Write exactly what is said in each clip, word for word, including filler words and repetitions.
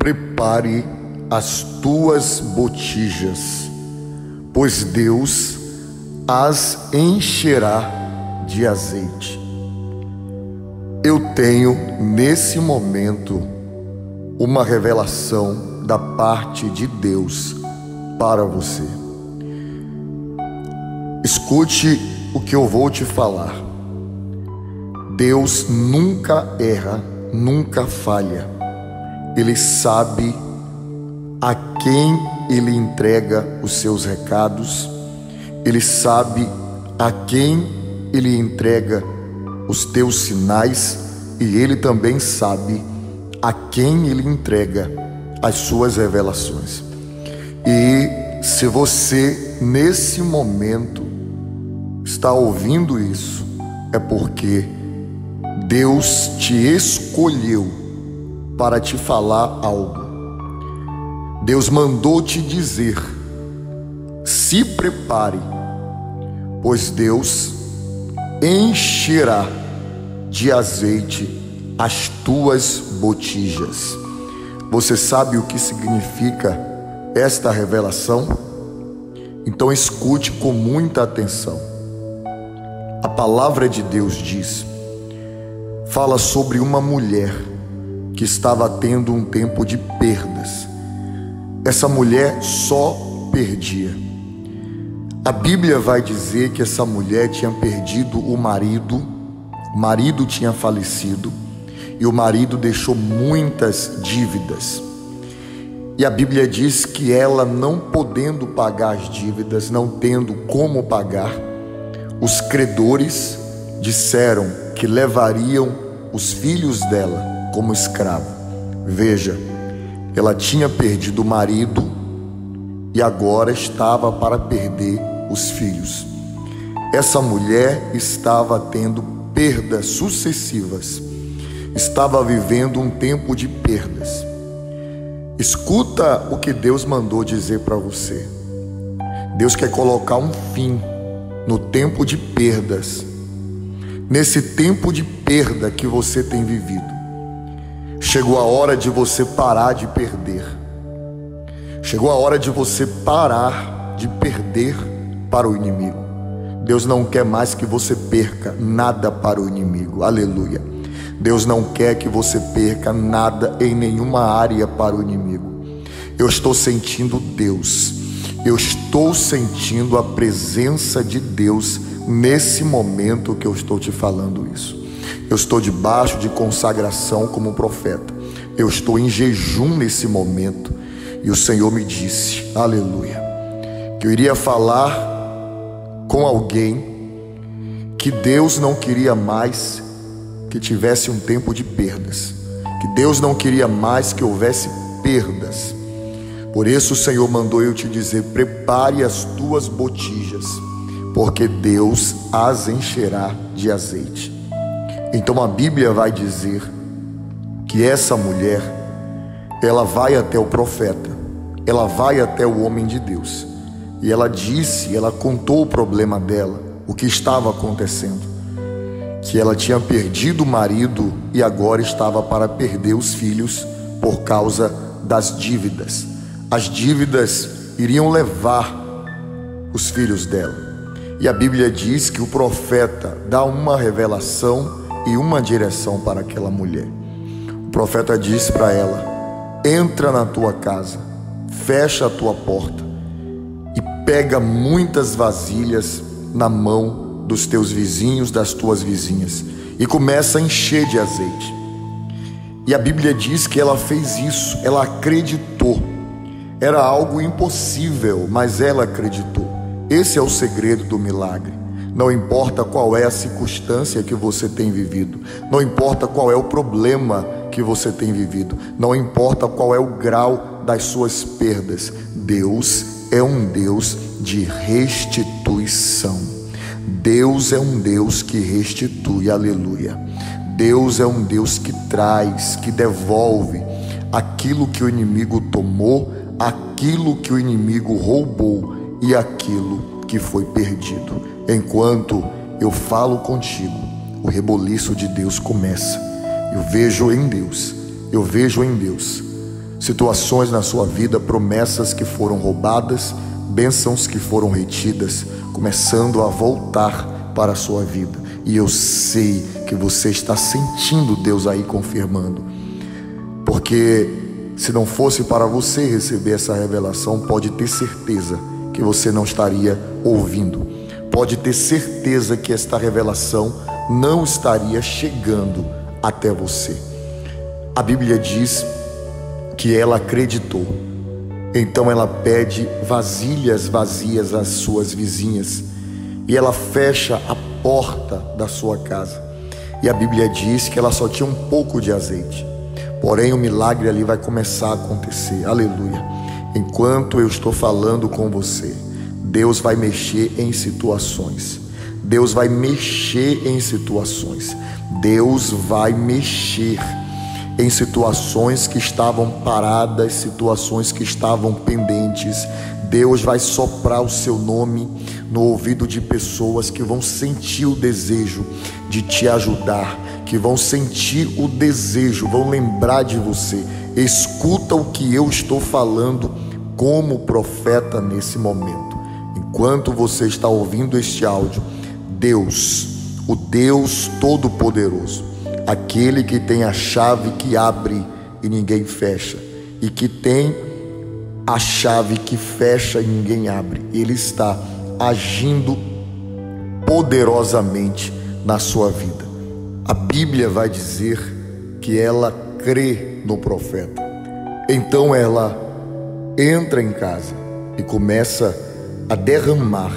prepare as tuas botijas, pois Deus as encherá de azeite. Eu tenho nesse momento uma revelação da parte de Deus para você. Escute o que eu vou te falar. Deus nunca erra, nunca falha. Ele sabe a quem Ele entrega os seus recados. Ele sabe a quem Ele entrega os teus sinais, e Ele também sabe a quem Ele entrega as suas revelações. E se você nesse momento está ouvindo isso, é porque Deus te escolheu para te falar algo. Deus mandou te dizer: se prepare, pois Deus encherá de azeite as tuas botijas. Você sabe o que significa esta revelação? Então escute com muita atenção. A palavra de Deus diz, fala sobre uma mulher que estava tendo um tempo de perdas. Essa mulher só perdia. A Bíblia vai dizer que essa mulher tinha perdido o marido, o marido tinha falecido e o marido deixou muitas dívidas. E a Bíblia diz que ela, não podendo pagar as dívidas, não tendo como pagar, os credores disseram que levariam os filhos dela como escravo. Veja, ela tinha perdido o marido e agora estava para perder os filhos. Essa mulher estava tendo perdas sucessivas, estava vivendo um tempo de perdas. Escuta o que Deus mandou dizer para você. Deus quer colocar um fim no tempo de perdas, nesse tempo de perda que você tem vivido. Chegou a hora de você parar de perder. Chegou a hora de você parar de perder para o inimigo. Deus não quer mais que você perca nada para o inimigo. Aleluia. Deus não quer que você perca nada em nenhuma área para o inimigo. Eu estou sentindo Deus. Eu estou sentindo a presença de Deus nesse momento que eu estou te falando isso. Eu estou debaixo de consagração como profeta. Eu estou em jejum nesse momento. E o Senhor me disse, aleluia, que eu iria falar com alguém que Deus não queria mais que tivesse um tempo de perdas, que Deus não queria mais que houvesse perdas. Por isso o Senhor mandou eu te dizer: prepare as tuas botijas, porque Deus as encherá de azeite. Então a Bíblia vai dizer que essa mulher, ela vai até o profeta, ela vai até o homem de Deus, e ela disse, ela contou o problema dela, o que estava acontecendo, que ela tinha perdido o marido e agora estava para perder os filhos por causa das dívidas. As dívidas iriam levar os filhos dela. E a Bíblia diz que o profeta dá uma revelação e uma direção para aquela mulher. O profeta disse para ela: entra na tua casa, fecha a tua porta e pega muitas vasilhas na mão dos teus vizinhos, das tuas vizinhas, e começa a encher de azeite. E a Bíblia diz que ela fez isso, ela acreditou. Era algo impossível, mas ela acreditou. Esse é o segredo do milagre. Não importa qual é a circunstância que você tem vivido, não importa qual é o problema que você tem vivido, não importa qual é o grau das suas perdas, Deus é um Deus de restituição. Deus é um Deus que restitui, aleluia. Deus é um Deus que traz, que devolve aquilo que o inimigo tomou, aquilo que o inimigo roubou e aquilo que foi perdido. Enquanto eu falo contigo, o reboliço de Deus começa. Eu vejo em Deus, eu vejo em Deus situações na sua vida, promessas que foram roubadas, bênçãos que foram retidas, começando a voltar para a sua vida. E eu sei que você está sentindo Deus aí confirmando, porque se não fosse para você receber essa revelação, pode ter certeza que você não estaria ouvindo. Pode ter certeza que esta revelação não estaria chegando até você. A Bíblia diz que ela acreditou. Então ela pede vasilhas vazias às suas vizinhas e ela fecha a porta da sua casa. E a Bíblia diz que ela só tinha um pouco de azeite. Porém, o milagre ali vai começar a acontecer. Aleluia. Enquanto eu estou falando com você, Deus vai mexer em situações. Deus vai mexer em situações. Deus vai mexer em situações que estavam paradas, situações que estavam pendentes. Deus vai soprar o seu nome no ouvido de pessoas que vão sentir o desejo de te ajudar, que vão sentir o desejo, vão lembrar de você. Escuta o que eu estou falando como profeta nesse momento. Enquanto você está ouvindo este áudio, Deus, o Deus Todo-Poderoso, aquele que tem a chave que abre e ninguém fecha, e que tem a chave que fecha e ninguém abre, Ele está agindo poderosamente na sua vida. A Bíblia vai dizer que ela crê no profeta. Então ela entra em casa e começa a derramar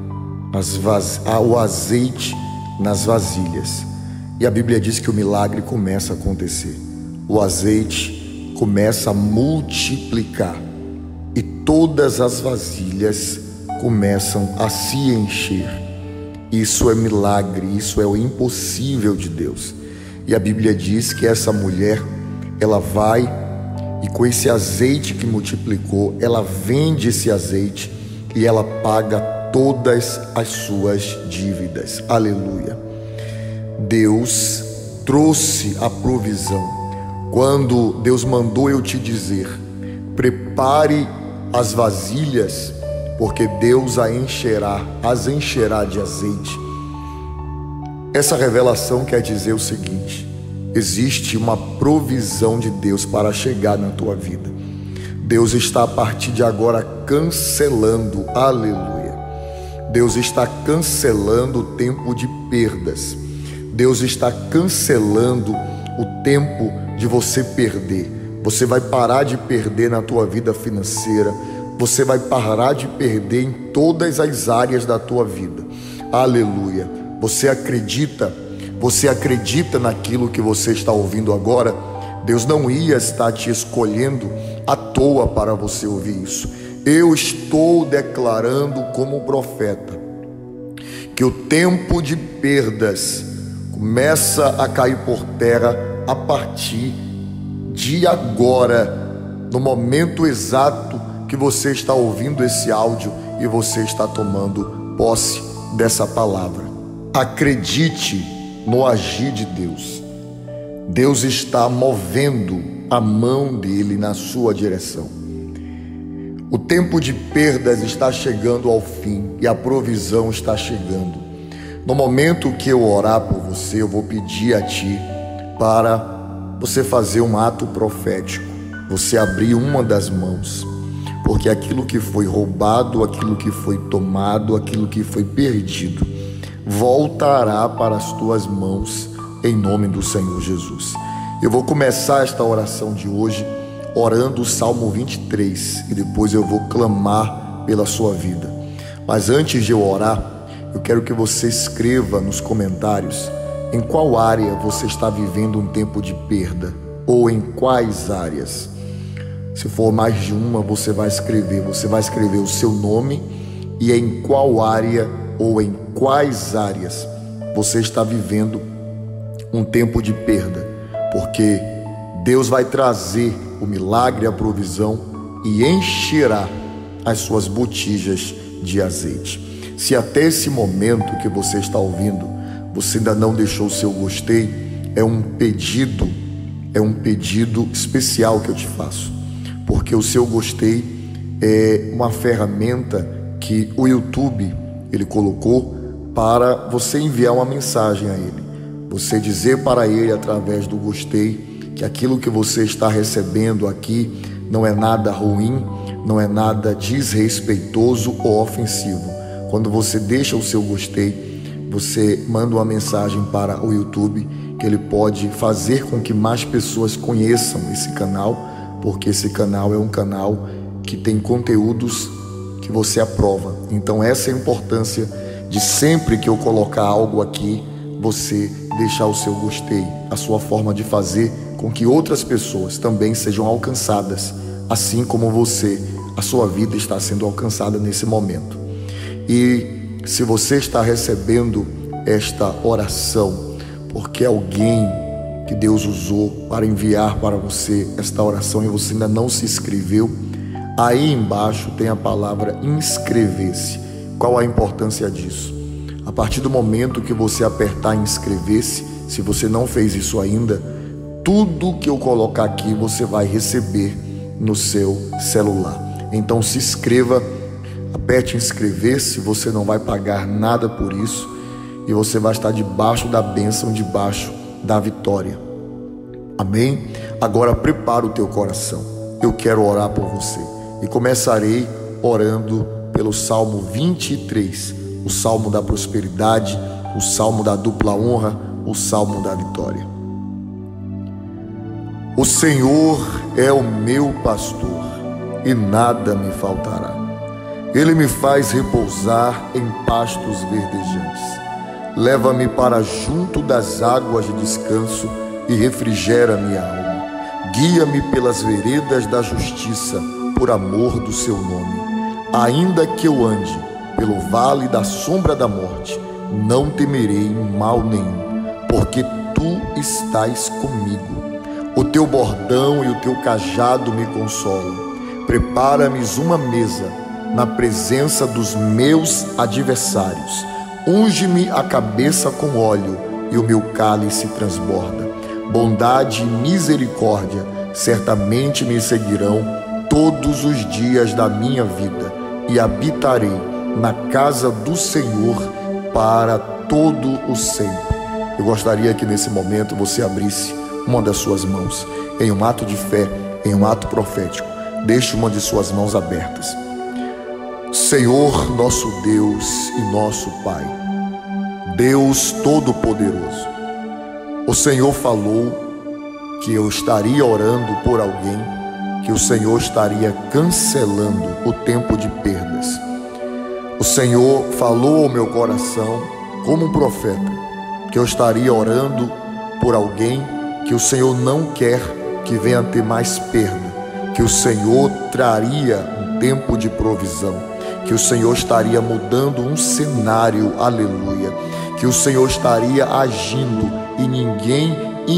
as vaz... o azeite nas vasilhas. E a Bíblia diz que o milagre começa a acontecer. O azeite começa a multiplicar e todas as vasilhas começam a se encher. Isso é milagre, isso é o impossível de Deus. E a Bíblia diz que essa mulher, ela vai e com esse azeite que multiplicou, ela vende esse azeite e ela paga todas as suas dívidas. Aleluia. Deus trouxe a provisão. Quando Deus mandou eu te dizer, prepare as vasilhas, porque Deus a encherá, as encherá de azeite. Essa revelação quer dizer o seguinte: existe uma provisão de Deus para chegar na tua vida. Deus está a partir de agora cancelando, aleluia. Deus está cancelando o tempo de perdas. Deus está cancelando o tempo de você perder. Você vai parar de perder na tua vida financeira. Você vai parar de perder em todas as áreas da tua vida. Aleluia. Você acredita? Você acredita naquilo que você está ouvindo agora? Deus não ia estar te escolhendo à toa para você ouvir isso. Eu estou declarando como profeta que o tempo de perdas começa a cair por terra a partir de agora, no momento exato que você está ouvindo esse áudio e você está tomando posse dessa palavra. Acredite no agir de Deus. Deus está movendo a mão dele na sua direção. O tempo de perdas está chegando ao fim e a provisão está chegando. No momento que eu orar por você, eu vou pedir a ti para você fazer um ato profético. Você abrir uma das mãos, porque aquilo que foi roubado, aquilo que foi tomado, aquilo que foi perdido, voltará para as tuas mãos em nome do Senhor Jesus. Eu vou começar esta oração de hoje orando o Salmo vinte e três e depois eu vou clamar pela sua vida. Mas antes de eu orar, eu quero que você escreva nos comentários em qual área você está vivendo um tempo de perda ou em quais áreas. Se for mais de uma, você vai escrever, você vai escrever o seu nome e em qual área ou em quais áreas você está vivendo um tempo de perda, porque Deus vai trazer o milagre, a provisão e encherá as suas botijas de azeite. Se até esse momento que você está ouvindo, você ainda não deixou o seu gostei, é um pedido, é um pedido especial que eu te faço. porque o seu gostei é uma ferramenta que o YouTube ele colocou para você enviar uma mensagem a ele. Você dizer para ele através do gostei que aquilo que você está recebendo aqui não é nada ruim, não é nada desrespeitoso ou ofensivo. Quando você deixa o seu gostei, você manda uma mensagem para o YouTube que ele pode fazer com que mais pessoas conheçam esse canal, porque esse canal é um canal que tem conteúdos que você aprova. Então essa é a importância de sempre que eu colocar algo aqui, você deixar o seu gostei, a sua forma de fazer com que outras pessoas também sejam alcançadas, assim como você, a sua vida está sendo alcançada nesse momento. E se você está recebendo esta oração, porque alguém que Deus usou para enviar para você esta oração e você ainda não se inscreveu, aí embaixo tem a palavra inscrever-se. Qual a importância disso? A partir do momento que você apertar em inscrever-se, se você não fez isso ainda, tudo que eu colocar aqui você vai receber no seu celular. Então se inscreva, aperte inscrever-se, você não vai pagar nada por isso e você vai estar debaixo da bênção, debaixo da vitória. Amém? Agora prepara o teu coração. Eu quero orar por você e começarei orando pelo Salmo vinte e três, o Salmo da prosperidade, o Salmo da dupla honra, o Salmo da vitória. O Senhor é o meu pastor e nada me faltará. Ele me faz repousar em pastos verdejantes. Leva-me para junto das águas de descanso e refrigera minha alma. Guia-me pelas veredas da justiça, por amor do seu nome. Ainda que eu ande pelo vale da sombra da morte, não temerei mal nenhum, porque tu estás comigo. O teu bordão e o teu cajado me consolam. Prepara-me uma mesa na presença dos meus adversários. Unge-me a cabeça com óleo e o meu cálice transborda. Bondade e misericórdia certamente me seguirão todos os dias da minha vida e habitarei na casa do Senhor para todo o sempre. Eu gostaria que nesse momento você abrisse uma das suas mãos em um ato de fé, em um ato profético. Deixe uma de suas mãos abertas. Senhor, nosso Deus e nosso Pai, Deus Todo-Poderoso, o Senhor falou que eu estaria orando por alguém, que o Senhor estaria cancelando o tempo de perdas. O Senhor falou ao meu coração, como um profeta, que eu estaria orando por alguém que o Senhor não quer que venha ter mais perda, que o Senhor traria um tempo de provisão, que o Senhor estaria mudando um cenário, aleluia, que o Senhor estaria agindo e ninguém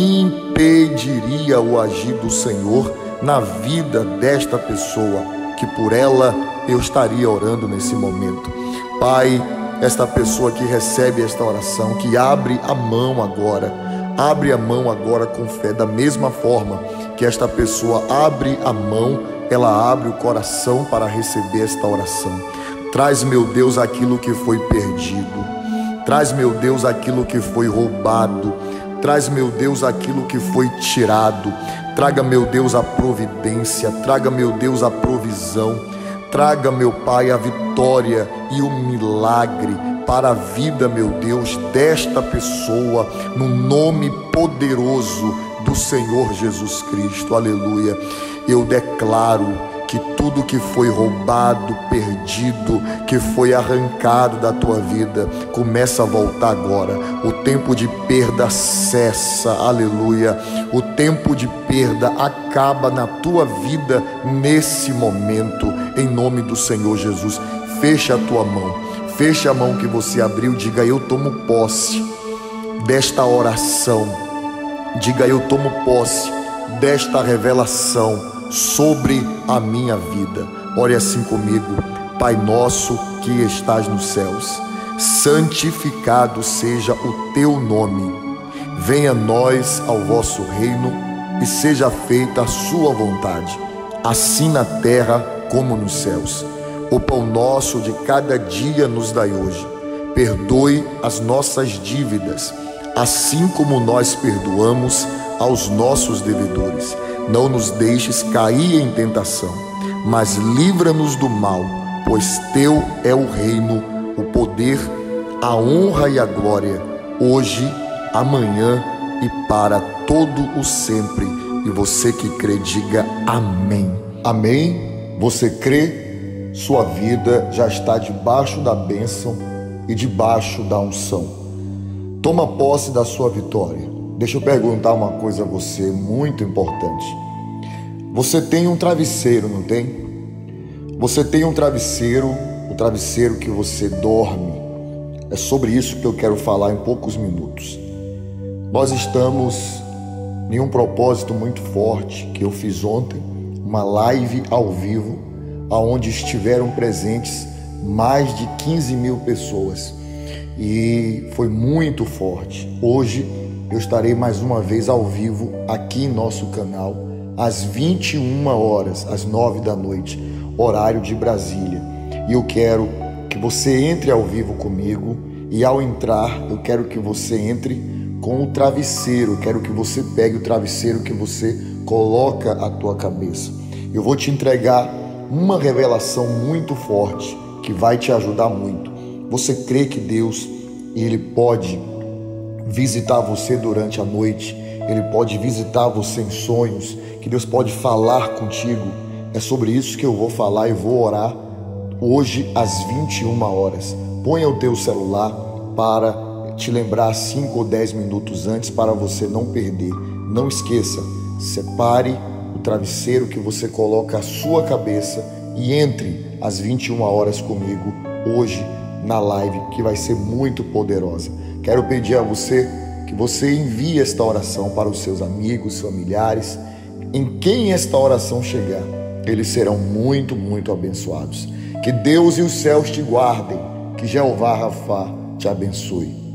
impediria o agir do Senhor na vida desta pessoa, que por ela eu estaria orando nesse momento. Pai, esta pessoa que recebe esta oração, que abre a mão agora, abre a mão agora com fé, da mesma forma que esta pessoa abre a mão, ela abre o coração para receber esta oração. Traz, meu Deus, aquilo que foi perdido. Traz, meu Deus, aquilo que foi roubado. Traz, meu Deus, aquilo que foi tirado. Traga, meu Deus, a providência. Traga, meu Deus, a provisão. Traga, meu Pai, a vitória e o milagre para a vida, meu Deus, desta pessoa, no nome poderoso do Senhor Jesus Cristo. Aleluia. Eu declaro que tudo que foi roubado, perdido, que foi arrancado da tua vida, começa a voltar agora. O tempo de perda cessa, aleluia. O tempo de perda acaba na tua vida nesse momento, em nome do Senhor Jesus. Fecha a tua mão, fecha a mão que você abriu, diga: eu tomo posse desta oração, diga: eu tomo posse desta revelação sobre a minha vida. Ore assim comigo: Pai nosso que estás nos céus, santificado seja o teu nome. Venha a nós ao vosso reino e seja feita a sua vontade, assim na terra como nos céus. O pão nosso de cada dia nos dai hoje. Perdoe as nossas dívidas, assim como nós perdoamos aos nossos devedores. Não nos deixes cair em tentação, mas livra-nos do mal, pois teu é o reino, o poder, a honra e a glória, hoje, amanhã e para todo o sempre. E você que crê, diga amém. Amém? Você crê? Sua vida já está debaixo da bênção e debaixo da unção. Toma posse da sua vitória. Deixa eu perguntar uma coisa a você, muito importante. Você tem um travesseiro, não tem? Você tem um travesseiro, o travesseiro que você dorme. É sobre isso que eu quero falar em poucos minutos. Nós estamos em um propósito muito forte que eu fiz ontem, uma live ao vivo, onde estiveram presentes mais de quinze mil pessoas. E foi muito forte. Hoje eu estarei mais uma vez ao vivo aqui em nosso canal, às vinte e uma horas, às nove da noite, horário de Brasília. E eu quero que você entre ao vivo comigo, e ao entrar, eu quero que você entre com o travesseiro. Eu quero que você pegue o travesseiro que você coloca à tua cabeça. Eu vou te entregar uma revelação muito forte que vai te ajudar muito. Você crê que Deus, Ele pode visitar você durante a noite, Ele pode visitar você em sonhos, que Deus pode falar contigo? É sobre isso que eu vou falar e vou orar hoje às vinte e uma horas. Ponha o teu celular para te lembrar cinco ou dez minutos antes, para você não perder. Não esqueça, separe o travesseiro que você coloca à sua cabeça e entre às vinte e uma horas comigo hoje na live, que vai ser muito poderosa. Quero pedir a você que você envie esta oração para os seus amigos, familiares. Em quem esta oração chegar, eles serão muito, muito abençoados. Que Deus e os céus te guardem. Que Jeová Rafá te abençoe.